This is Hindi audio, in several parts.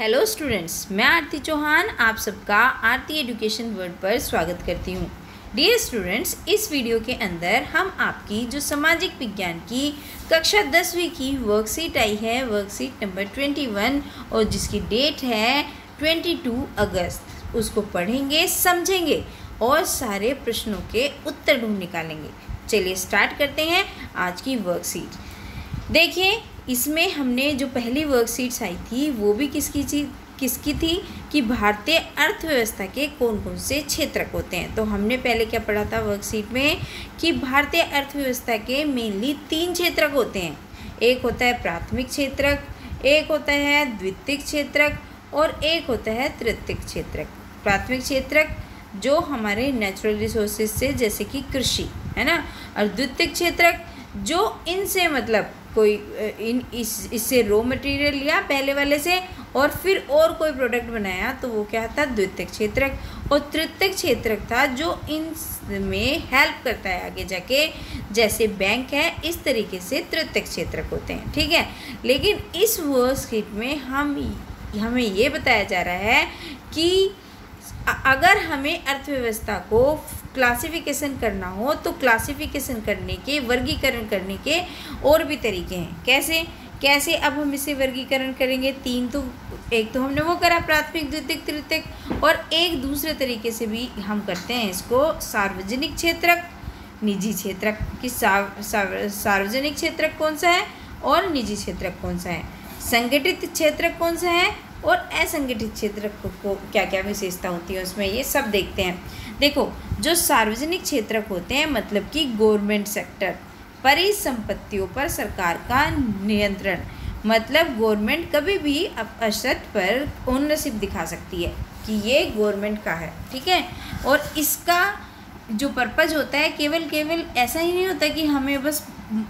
हेलो स्टूडेंट्स, मैं आरती चौहान आप सबका आरती एजुकेशन वर्ल्ड पर स्वागत करती हूँ। डियर स्टूडेंट्स, इस वीडियो के अंदर हम आपकी जो सामाजिक विज्ञान की कक्षा 10वीं की वर्कशीट आई है, वर्कशीट नंबर 21 और जिसकी डेट है 22 अगस्त, उसको पढ़ेंगे, समझेंगे और सारे प्रश्नों के उत्तर ढूंढ निकालेंगे। चलिए स्टार्ट करते हैं आज की वर्कशीट। देखिए, इसमें हमने जो पहली वर्कशीट्स आई थी वो भी किसकी थी कि भारतीय अर्थव्यवस्था के कौन कौन से क्षेत्रक होते हैं। तो हमने पहले क्या पढ़ा था वर्कशीट में कि भारतीय अर्थव्यवस्था के मेनली 3 क्षेत्रक होते हैं। एक होता है प्राथमिक क्षेत्रक, एक होता है द्वितीयक क्षेत्रक और एक होता है तृतीयक क्षेत्रक। प्राथमिक क्षेत्रक जो हमारे नेचुरल रिसोर्सेज से जैसे कि कृषि है ना, और द्वितीयक क्षेत्रक जो इनसे मतलब कोई इससे रॉ मटेरियल लिया पहले वाले से और फिर और कोई प्रोडक्ट बनाया तो वो क्या था, द्वितीयक क्षेत्रक। और तृतीयक क्षेत्रक था जो इनमें हेल्प करता है आगे जाके, जैसे बैंक है, इस तरीके से तृतीयक क्षेत्रक होते हैं। ठीक है, लेकिन इस वर्कशीट में हमें ये बताया जा रहा है कि अगर हमें अर्थव्यवस्था को क्लासिफिकेशन करना हो तो क्लासिफिकेशन करने के, वर्गीकरण करने के और भी तरीके हैं। कैसे अब हम इसे वर्गीकरण करेंगे? एक तो हमने वो करा प्राथमिक, द्वितीयक, तृतीयक, और एक दूसरे तरीके से भी हम करते हैं इसको सार्वजनिक क्षेत्रक, निजी क्षेत्रक कि सार्वजनिक क्षेत्रक कौन सा है और निजी क्षेत्रक कौन सा है, संगठित क्षेत्रक कौन सा है और असंगठित क्षेत्र को क्या क्या विशेषता होती है उसमें, ये सब देखते हैं। देखो, जो सार्वजनिक क्षेत्रक होते हैं मतलब कि गवर्नमेंट सेक्टर, परिसंपत्तियों पर सरकार का नियंत्रण, मतलब गवर्नमेंट कभी भी असत पर ओनरशिप दिखा सकती है कि ये गवर्नमेंट का है। ठीक है, और इसका जो पर्पज़ होता है केवल ऐसा ही नहीं होता कि हमें बस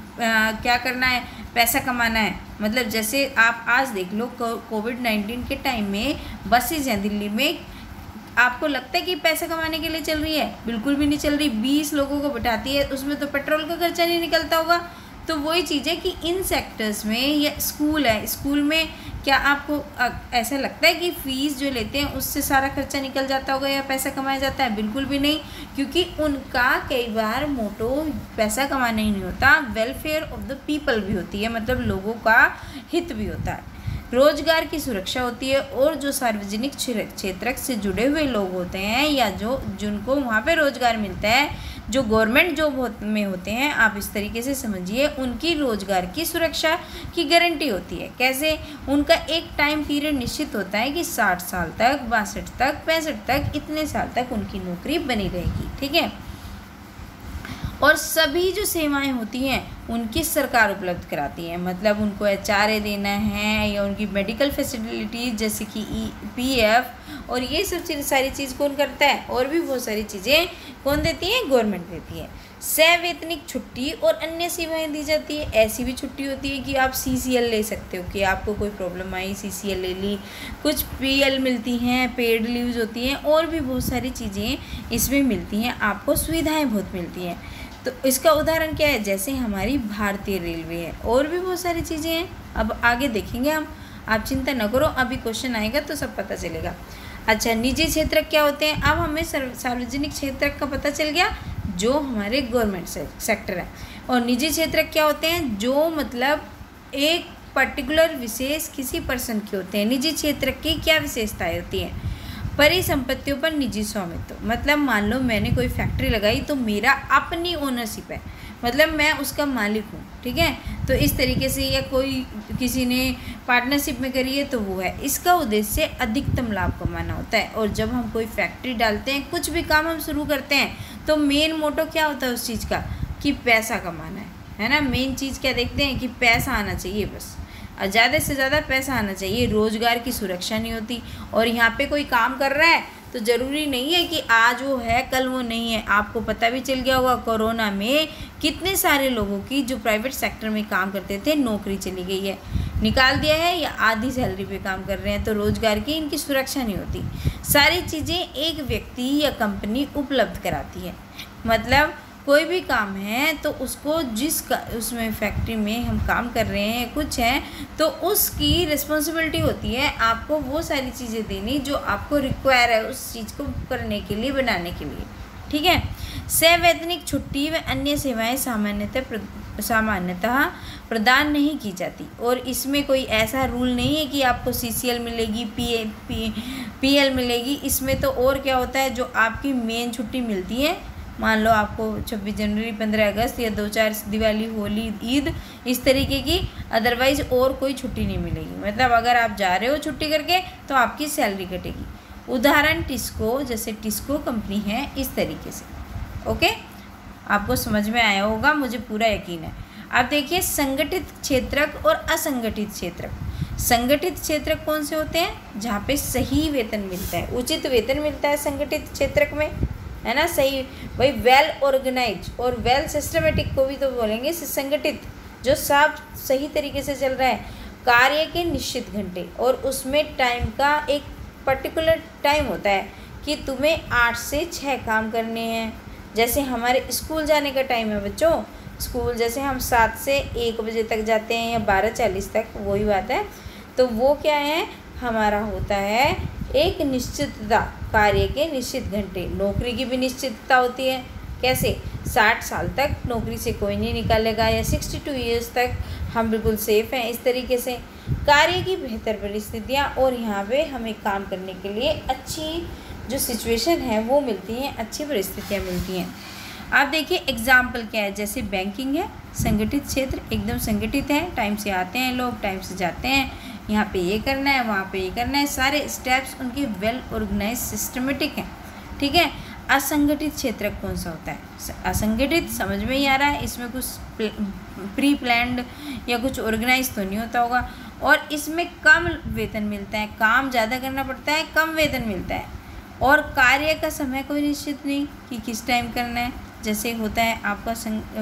क्या करना है, पैसा कमाना है। मतलब जैसे आप आज देख लो, कोविड-19 के टाइम में बसेज हैं दिल्ली में, आपको लगता है कि पैसा कमाने के लिए चल रही है? बिल्कुल भी नहीं चल रही। 20 लोगों को बैठाती है, उसमें तो पेट्रोल का खर्चा नहीं निकलता होगा। तो वही चीज़ है कि इन सेक्टर्स में, या स्कूल है, स्कूल में क्या आपको ऐसा लगता है कि फ़ीस जो लेते हैं उससे सारा खर्चा निकल जाता होगा या पैसा कमाया जाता है? बिल्कुल भी नहीं, क्योंकि उनका कई बार मोटो पैसा कमाना ही नहीं होता, वेलफेयर ऑफ द पीपल भी होती है, मतलब लोगों का हित भी होता है, रोजगार की सुरक्षा होती है। और जो सार्वजनिक क्षेत्र से जुड़े हुए लोग होते हैं या जिनको वहाँ पे रोजगार मिलता है, जो गवर्नमेंट जॉब में होते हैं, आप इस तरीके से समझिए, उनकी रोजगार की सुरक्षा की गारंटी होती है। कैसे? उनका एक टाइम पीरियड निश्चित होता है कि 60 साल तक, 62 तक, 65 तक, इतने साल तक उनकी नौकरी बनी रहेगी। ठीक है, और सभी जो सेवाएं होती हैं उनकी सरकार उपलब्ध कराती है, मतलब उनको एचआरए देना है या उनकी मेडिकल फैसिलिटीज जैसे कि पीएफ, और ये सब सारी चीज़ कौन करता है? और भी बहुत सारी चीज़ें कौन देती है? गवर्नमेंट देती है। सवैतनिक छुट्टी और अन्य सेवाएं दी जाती है। ऐसी भी छुट्टी होती है कि आप सीसीएल ले सकते हो, कि आपको कोई प्रॉब्लम आई, सीसीएल ले ली। कुछ पीएल मिलती हैं, पेड लीव्स होती हैं, और भी बहुत सारी चीज़ें इसमें मिलती हैं, आपको सुविधाएँ बहुत मिलती हैं। तो इसका उदाहरण क्या है? जैसे हमारी भारतीय रेलवे है, और भी बहुत सारी चीज़ें हैं, अब आगे देखेंगे हम, आप चिंता न करो, अभी क्वेश्चन आएगा तो सब पता चलेगा। अच्छा, निजी क्षेत्रक क्या होते हैं? अब हमें सार्वजनिक क्षेत्रक का पता चल गया जो हमारे गवर्नमेंट सेक्टर है, और निजी क्षेत्रक क्या होते हैं? जो मतलब एक पर्टिकुलर विशेष किसी पर्सन के होते हैं। निजी क्षेत्रक की क्या विशेषताएँ होती हैं? परिसंपत्तियों पर निजी स्वामित्व, मतलब मान लो मैंने कोई फैक्ट्री लगाई तो मेरा अपनी ओनरशिप है, मतलब मैं उसका मालिक हूँ। ठीक है, तो इस तरीके से, या कोई किसी ने पार्टनरशिप में करी है तो वो है। इसका उद्देश्य अधिकतम लाभ कमाना होता है। और जब हम कोई फैक्ट्री डालते हैं, कुछ भी काम हम शुरू करते हैं, तो मेन मोटो क्या होता है उस चीज़ का? कि पैसा कमाना है ना। मेन चीज़ क्या देखते हैं? कि पैसा आना चाहिए, बस ज़्यादा से ज़्यादा पैसा आना चाहिए, रोज़गार की सुरक्षा नहीं होती। और यहाँ पे कोई काम कर रहा है तो ज़रूरी नहीं है कि आज वो है कल वो नहीं है। आपको पता भी चल गया होगा, कोरोना में कितने सारे लोगों की जो प्राइवेट सेक्टर में काम करते थे नौकरी चली गई है, निकाल दिया है, या आधी सैलरी पे काम कर रहे हैं। तो रोज़गार की इनकी सुरक्षा नहीं होती। सारी चीज़ें एक व्यक्ति या कंपनी उपलब्ध कराती है, मतलब कोई भी काम है तो उसको उसमें फैक्ट्री में हम काम कर रहे हैं कुछ है तो उसकी रिस्पॉन्सिबिलिटी होती है आपको वो सारी चीज़ें देनी जो आपको रिक्वायर है उस चीज़ को करने के लिए, बनाने के लिए। ठीक है। सवैतनिक छुट्टी व अन्य सेवाएं सामान्यतः प्रदान नहीं की जाती और इसमें कोई ऐसा रूल नहीं है कि आपको CCL मिलेगी, PL मिलेगी। इसमें तो और क्या होता है, जो आपकी मेन छुट्टी मिलती है, मान लो आपको 26 जनवरी, 15 अगस्त या 2-4 दिवाली, होली, ईद, इस तरीके की, अदरवाइज़ और कोई छुट्टी नहीं मिलेगी। मतलब अगर आप जा रहे हो छुट्टी करके तो आपकी सैलरी कटेगी। उदाहरण टिस्को, जैसे टिस्को कंपनी है, इस तरीके से। ओके, आपको समझ में आया होगा, मुझे पूरा यकीन है। अब देखिए संगठित क्षेत्रक और असंगठित क्षेत्रक। संगठित क्षेत्रक कौन से होते हैं, जहाँ पे सही वेतन मिलता है, उचित वेतन मिलता है संगठित क्षेत्रक में, है ना, सही, वही वेल ऑर्गेनाइज और वेल सिस्टमेटिक को भी तो बोलेंगे संगठित, जो सब सही तरीके से चल रहा है। कार्य के निश्चित घंटे और उसमें टाइम का एक पर्टिकुलर टाइम होता है कि तुम्हें 8 से 6 काम करने हैं। जैसे हमारे स्कूल जाने का टाइम है बच्चों, स्कूल जैसे हम 7 से 1 बजे तक जाते हैं या 12:40 तक, वही बात है। तो वो क्या है, हमारा होता है एक निश्चितता, कार्य के निश्चित घंटे। नौकरी की भी निश्चितता होती है। कैसे, 60 साल तक नौकरी से कोई नहीं निकालेगा या 62 ईयर्स तक हम बिल्कुल सेफ़ हैं, इस तरीके से। कार्य की बेहतर परिस्थितियाँ और यहाँ पे हमें काम करने के लिए अच्छी जो सिचुएशन है वो मिलती हैं, अच्छी परिस्थितियाँ मिलती हैं। आप देखिए एग्जाम्पल क्या है, जैसे बैंकिंग है, संगठित क्षेत्र, एकदम संगठित है, टाइम से आते हैं लोग, टाइम से जाते हैं, यहाँ पे ये करना है, वहाँ पे ये करना है, सारे स्टेप्स उनके वेल ऑर्गेनाइज सिस्टमेटिक हैं। ठीक है। असंगठित क्षेत्र कौन सा होता है, असंगठित, समझ में ही आ रहा है, इसमें कुछ प्री प्लान्ड या कुछ ऑर्गेनाइज तो नहीं होता होगा और इसमें कम वेतन मिलता है, काम ज़्यादा करना पड़ता है, कम वेतन मिलता है और कार्य का समय कोई निश्चित नहीं कि किस टाइम करना है। जैसे होता है आपका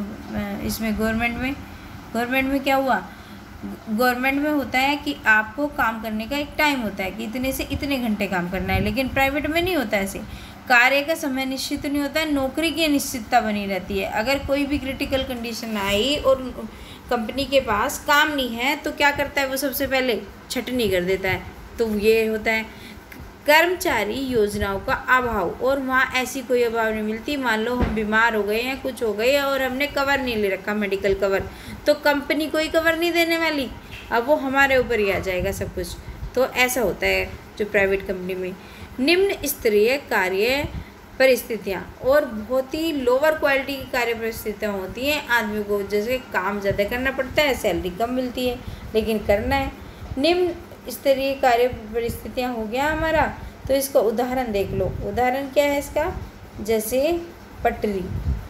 इसमें गवर्नमेंट में क्या हुआ, गवर्नमेंट में होता है कि आपको काम करने का एक टाइम होता है कि इतने से इतने घंटे काम करना है, लेकिन प्राइवेट में नहीं होता ऐसे। कार्य का समय निश्चित नहीं होता है, नौकरी की अनिश्चितता बनी रहती है। अगर कोई भी क्रिटिकल कंडीशन आई और कंपनी के पास काम नहीं है तो क्या करता है वो, सबसे पहले छटनी कर देता है। तो ये होता है कर्मचारी योजनाओं का अभाव, और वहाँ ऐसी कोई अभाव नहीं मिलती। मान लो हम बीमार हो गए हैं, कुछ हो गए और हमने कवर नहीं ले रखा, मेडिकल कवर, तो कंपनी कोई कवर नहीं देने वाली, अब वो हमारे ऊपर ही आ जाएगा सब कुछ। तो ऐसा होता है जो प्राइवेट कंपनी में। निम्न स्तरीय कार्य परिस्थितियाँ और बहुत ही लोअर क्वालिटी की कार्य परिस्थितियाँ होती हैं। आदमी को जैसे काम ज़्यादा करना पड़ता है, सैलरी कम मिलती है, लेकिन करना है। निम्न स्तरीय कार्य परिस्थितियाँ हो गया हमारा, तो इसका उदाहरण देख लो। उदाहरण क्या है इसका, जैसे पटरी,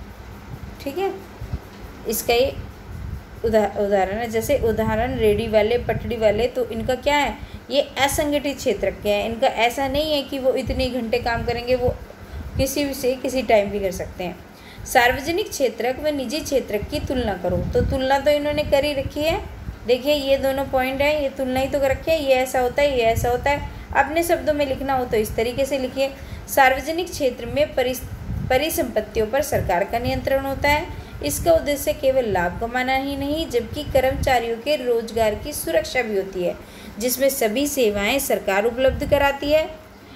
ठीक है, इसका ये उदाहरण है। जैसे उदाहरण रेडी वाले, पटरी वाले, तो इनका क्या है, ये असंगठित क्षेत्र के हैं। इनका ऐसा नहीं है कि वो इतने घंटे काम करेंगे, वो किसी भी से किसी टाइम भी कर सकते हैं। सार्वजनिक क्षेत्रक व निजी क्षेत्रक की तुलना करो, तो तुलना तो इन्होंने कर ही रखी है। देखिए ये दोनों पॉइंट है, ये तुलना ही तो कर रखे हैं, ये ऐसा होता है, ये ऐसा होता है। अपने शब्दों में लिखना हो तो इस तरीके से लिखिए। सार्वजनिक क्षेत्र में परिसंपत्तियों पर सरकार का नियंत्रण होता है। इसका उद्देश्य केवल लाभ कमाना ही नहीं, जबकि कर्मचारियों के रोजगार की सुरक्षा भी होती है, जिसमें सभी सेवाएं सरकार उपलब्ध कराती है।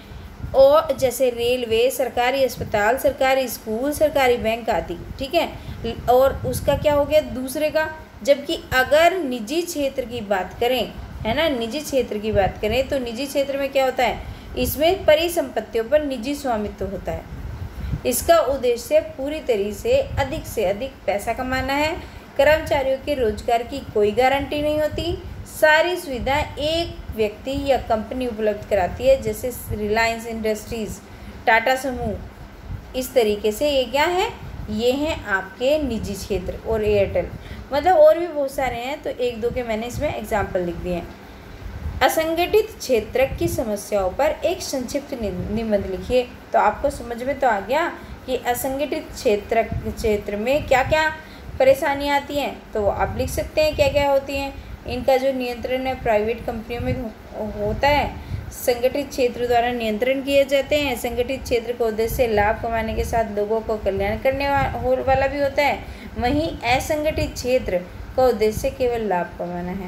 और जैसे रेलवे, सरकारी अस्पताल, सरकारी स्कूल, सरकारी बैंक आदि, ठीक है। और उसका क्या हो गया दूसरे का, जबकि अगर निजी क्षेत्र की बात करें, है ना, निजी क्षेत्र की बात करें तो निजी क्षेत्र में क्या होता है, इसमें परिसंपत्तियों पर निजी स्वामित्व होता है। इसका उद्देश्य पूरी तरह से अधिक पैसा कमाना है। कर्मचारियों के रोजगार की कोई गारंटी नहीं होती। सारी सुविधाएं एक व्यक्ति या कंपनी उपलब्ध कराती है, जैसे रिलायंस इंडस्ट्रीज़, टाटा समूह। इस तरीके से ये क्या है, ये हैं आपके निजी क्षेत्र। और एयरटेल, मतलब और भी बहुत सारे हैं, तो एक दो के मैंने इसमें एग्जाम्पल लिख दिए हैं। असंगठित क्षेत्र की समस्याओं पर एक संक्षिप्त निबंध लिखिए। तो आपको समझ में तो आ गया कि असंगठित क्षेत्र में क्या क्या परेशानियाँ आती हैं, तो आप लिख सकते हैं क्या क्या होती हैं। इनका जो नियंत्रण है प्राइवेट कंपनियों में होता है। संगठित क्षेत्र द्वारा नियंत्रण किए जाते हैं। संगठित क्षेत्र का उद्देश्य लाभ कमाने के साथ लोगों को कल्याण करने वाला भी होता है। वहीं असंगठित क्षेत्र का उद्देश्य केवल लाभ कमाना है।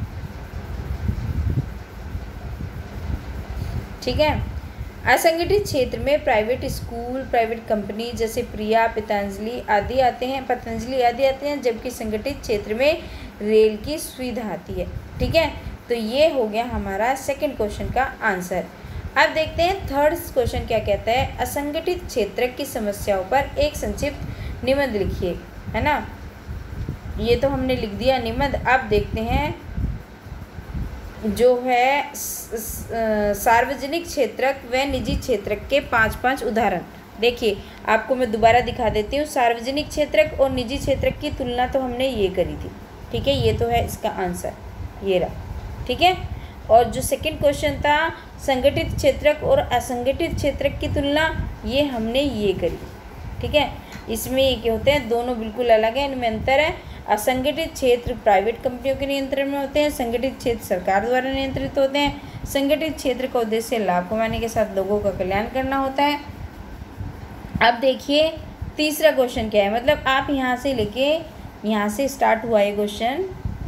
ठीक है। असंगठित क्षेत्र में प्राइवेट स्कूल, प्राइवेट कंपनी जैसे प्रिया, पतंजलि आदि आते हैं, जबकि संगठित क्षेत्र में रेल की सुविधा आती है। ठीक है, तो ये हो गया हमारा सेकंड क्वेश्चन का आंसर। अब देखते हैं थर्ड क्वेश्चन क्या कहता है। असंगठित क्षेत्र की समस्याओं पर एक संक्षिप्त निबंध लिखिए, है ना। ये तो हमने लिख दिया निबंध। अब देखते हैं जो है सार्वजनिक क्षेत्रक व निजी क्षेत्रक के 5 उदाहरण। देखिए, आपको मैं दोबारा दिखा देती हूँ। सार्वजनिक क्षेत्रक और निजी क्षेत्रक की तुलना तो हमने ये करी थी। ठीक है, ये तो है इसका आंसर, ये रहा। ठीक है, और जो सेकंड क्वेश्चन था संगठित क्षेत्रक और असंगठित क्षेत्रक की तुलना, ये हमने ये करी। ठीक है, इसमें ये क्या होते हैं, दोनों बिल्कुल अलग हैं, इनमें अंतर है। असंगठित क्षेत्र प्राइवेट कंपनियों के नियंत्रण में होते हैं, संगठित क्षेत्र सरकार द्वारा नियंत्रित होते हैं। संगठित क्षेत्र का उद्देश्य लाभ कमाने के साथ लोगों का कल्याण करना होता है। अब देखिए तीसरा क्वेश्चन क्या है, मतलब आप यहाँ से लेके यहाँ से स्टार्ट हुआ ये क्वेश्चन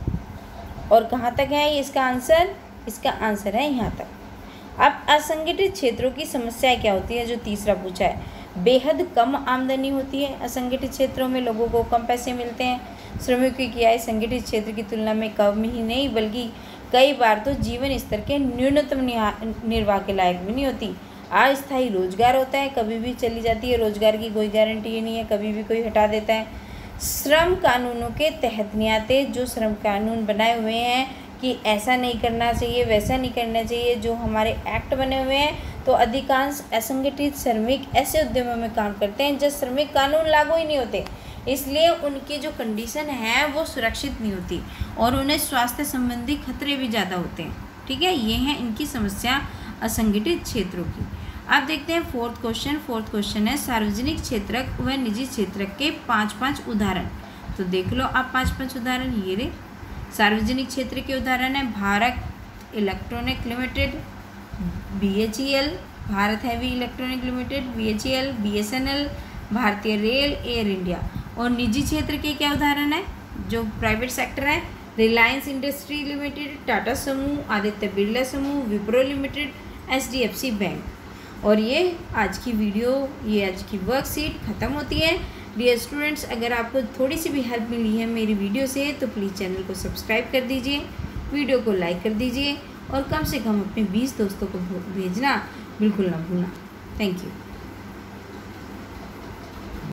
और कहाँ तक है इसका आंसर है यहाँ तक। अब असंगठित क्षेत्रों की समस्या क्या होती है, जो तीसरा पूछा है, बेहद कम आमदनी होती है। असंगठित क्षेत्रों में लोगों को कम पैसे मिलते हैं। श्रमिकों की आय संगठित क्षेत्र की तुलना में कम ही नहीं बल्कि कई बार तो जीवन स्तर के न्यूनतम निर्वाह के लायक भी नहीं होती। अस्थायी रोजगार होता है, कभी भी चली जाती है, रोजगार की कोई गारंटी नहीं है, कभी भी कोई हटा देता है। श्रम कानूनों के तहत नहीं आते, जो श्रम कानून बनाए हुए हैं कि ऐसा नहीं करना चाहिए, वैसा नहीं करना चाहिए, जो हमारे एक्ट बने हुए हैं, तो अधिकांश असंगठित श्रमिक ऐसे उद्यमों में काम करते हैं जब श्रमिक कानून लागू ही नहीं होते, इसलिए उनकी जो कंडीशन है वो सुरक्षित नहीं होती और उन्हें स्वास्थ्य संबंधी खतरे भी ज़्यादा होते हैं। ठीक है, ये है इनकी समस्या असंगठित क्षेत्रों की। अब देखते हैं फोर्थ क्वेश्चन है सार्वजनिक क्षेत्रक व निजी क्षेत्रक के 5 उदाहरण। तो देख लो आप 5 उदाहरण। ये रे सार्वजनिक क्षेत्र के उदाहरण है Bharat electronic limited, BHEL, Bharat heavy electronic limited, BHEL, BSNL, भारतीय रेल, एयर इंडिया। और निजी क्षेत्र के क्या उदाहरण है, जो प्राइवेट सेक्टर है, रिलायंस इंडस्ट्री लिमिटेड, टाटा समूह, आदित्य बिरला समूह, विप्रो लिमिटेड, HDFC बैंक। और ये आज की वीडियो, ये आज की वर्कशीट ख़त्म होती है। डियर स्टूडेंट्स, अगर आपको थोड़ी सी भी हेल्प मिली है मेरी वीडियो से तो प्लीज़ चैनल को सब्सक्राइब कर दीजिए, वीडियो को लाइक कर दीजिए और कम से कम अपने 20 दोस्तों को भेजना बिल्कुल ना भूलना। Thank you.